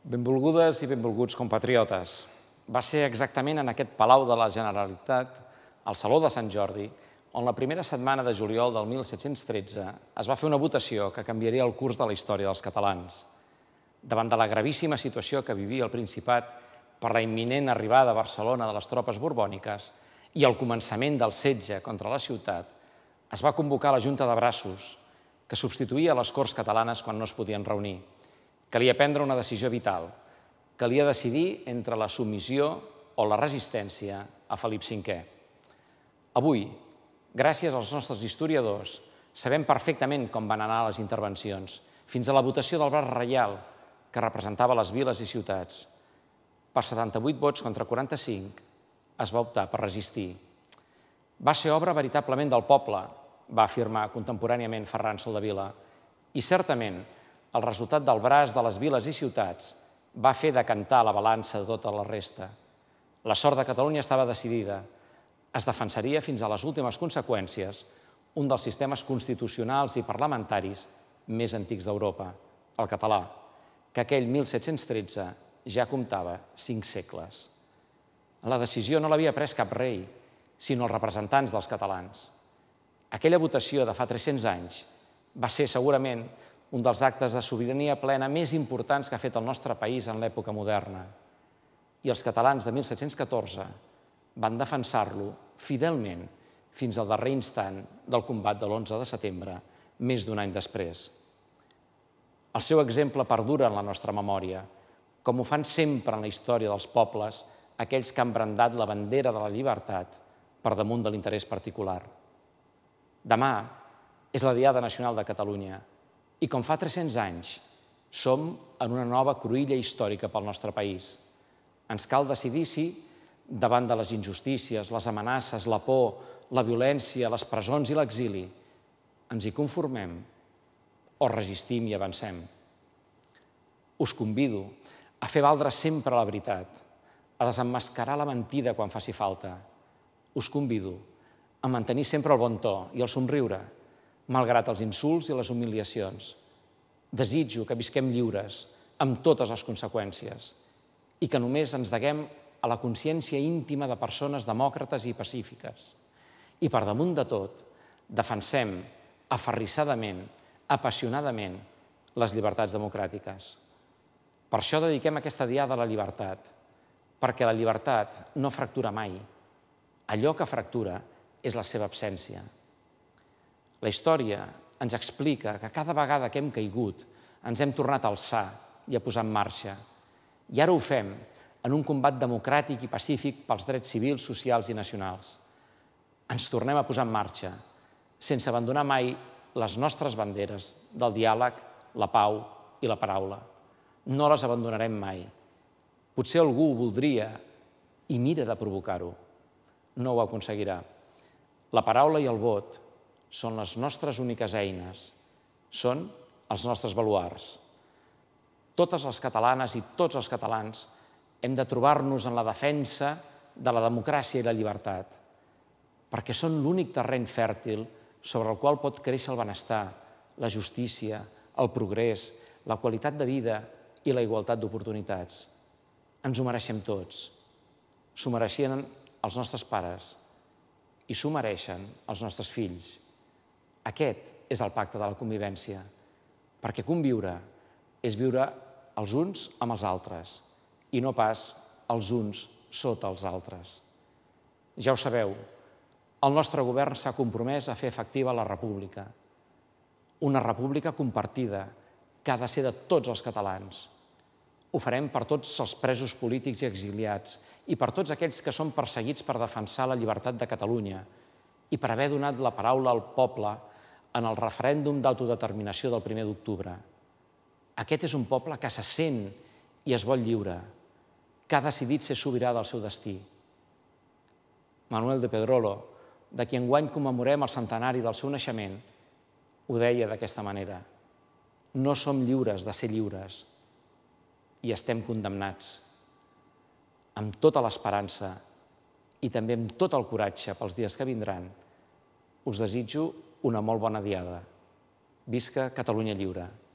Benvolgudes i benvolguts compatriotes. Va ser exactament en aquest Palau de la Generalitat, al Saló de Sant Jordi, on la primera setmana de juliol del 1713 es va fer una votació que canviaria el curs de la història dels catalans. Davant de la gravíssima situació que vivia el Principat per la imminent arribada a Barcelona de les tropes borbòniques i el començament del setge contra la ciutat, es va convocar la Junta de Braços, que substituïa les Corts catalanes quan no es podien reunir. Calia prendre una decisió vital. Calia decidir entre la submissió o la resistència a Felip V. Avui, gràcies als nostres historiadors, sabem perfectament com van anar les intervencions, fins a la votació del braç reial, que representava les viles i ciutats. Per 78 vots contra 45, es va optar per resistir. Va ser obra veritablement del poble, va afirmar contemporàniament Ferran Soldevila, i certament el resultat del braç de les viles i ciutats va fer decantar la balança de tota la resta. La sort de Catalunya estava decidida. Es defensaria fins a les últimes conseqüències un dels sistemes constitucionals i parlamentaris més antics d'Europa, el català, que aquell 1713 ja comptava 5 segles. La decisió no l'havia pres cap rei, sinó els representants dels catalans. Aquella votació de fa 300 anys va ser segurament un dels actes de sobirania plena més importants que ha fet el nostre país en l'època moderna. I els catalans de 1714 van defensar-lo fidelment fins al darrer instant del combat de l'11 de setembre, més d'un any després. El seu exemple perdura en la nostra memòria, com ho fan sempre en la història dels pobles aquells que han brandat la bandera de la llibertat per damunt de l'interès particular. Demà és la Diada Nacional de Catalunya i, com fa 300 anys, som en una nova cruïlla històrica pel nostre país. Ens cal decidir si, davant de les injustícies, les amenaces, la por, la violència, les presons i l'exili, ens hi conformem o resistim i avancem. Us convido a fer valdre sempre la veritat, a desemmascarar la mentida quan faci falta. Us convido a mantenir sempre el bon to i el somriure, malgrat els insults i les humiliacions. Desitjo que visquem lliures, amb totes les conseqüències, i que només ens deguem a la consciència íntima de persones demòcrates i pacífiques. I per damunt de tot, defensem aferrissadament, apassionadament, les llibertats democràtiques. Per això dediquem aquesta Diada a la llibertat, perquè la llibertat no fractura mai. Allò que fractura és la seva absència. La història ens explica que cada vegada que hem caigut ens hem tornat a alçar i a posar en marxa. I ara ho fem en un combat democràtic i pacífic pels drets civils, socials i nacionals. Ens tornem a posar en marxa, sense abandonar mai les nostres banderes del diàleg, la pau i la paraula. No les abandonarem mai. Potser algú ho voldria i mira de provocar-ho. No ho aconseguirà. La paraula i el vot són les nostres úniques eines, són els nostres baluards. Totes les catalanes i tots els catalans hem de trobar-nos en la defensa de la democràcia i la llibertat, perquè són l'únic terreny fèrtil sobre el qual pot créixer el benestar, la justícia, el progrés, la qualitat de vida i la igualtat d'oportunitats. Ens ho mereixem tots. S'ho mereixien els nostres pares i s'ho mereixen els nostres fills. Aquest és el pacte de la convivència, perquè conviure és viure els uns amb els altres i no pas els uns sota els altres. Ja ho sabeu, el nostre govern s'ha compromès a fer efectiva la república, una república compartida que ha de ser de tots els catalans. Ho farem per tots els presos polítics i exiliats i per tots aquells que són perseguits per defensar la llibertat de Catalunya i per haver donat la paraula al poble en el referèndum d'autodeterminació del 1 d'octubre. Aquest és un poble que se sent i es vol lliure, que ha decidit ser sobirà del seu destí. Manuel de Pedrolo, de qui enguany commemorem el centenari del seu naixement, ho deia d'aquesta manera: no som lliures de ser lliures i estem condemnats. Amb tota l'esperança i també amb tot el coratge pels dies que vindran, us desitjo una molt bona diada. Visca Catalunya lliure!